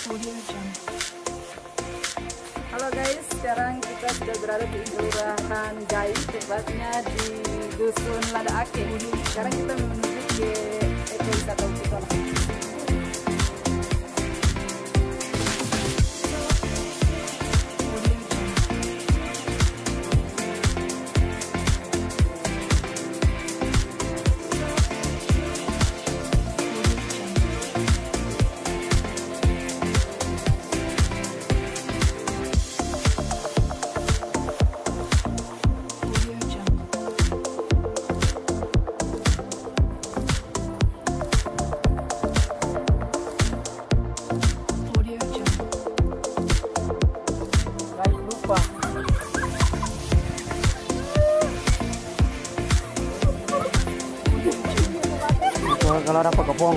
Halo guys, sekarang kita sudah berada di Kelurahan Gai, tepatnya di Dusun Lada Ake. Sekarang kita menuju ke ekowisata Upiton. Kalau ada kepong.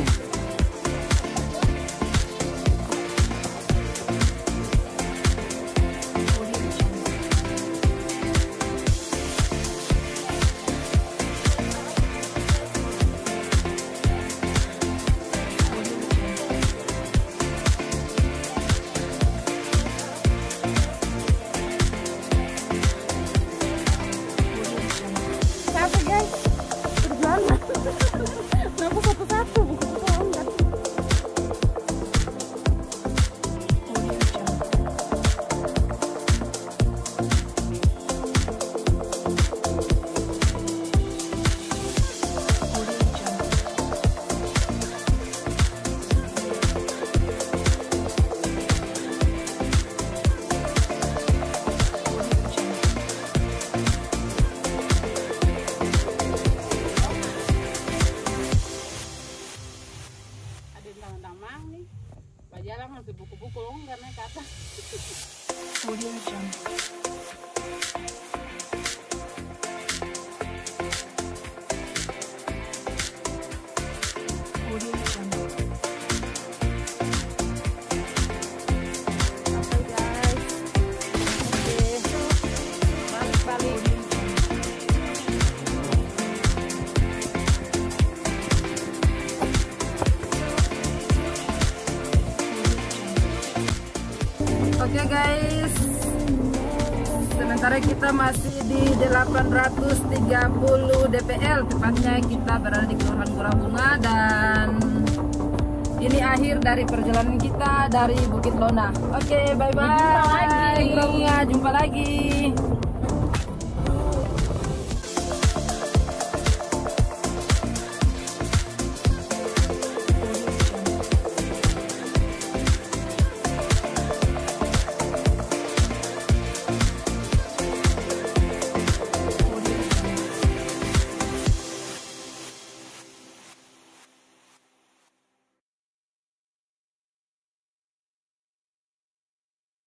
Capek guys, berjalan. Kenapa satu-satu bukan enggak? Damang nih, bajalan masih buku-buku longgar nih kata. Oke guys, sementara kita masih di 830 DPL, tepatnya kita berada di Kelurahan Gurabunga, dan ini akhir dari perjalanan kita dari Bukit Lona. Oke, bye bye. Gurabunga, jumpa lagi.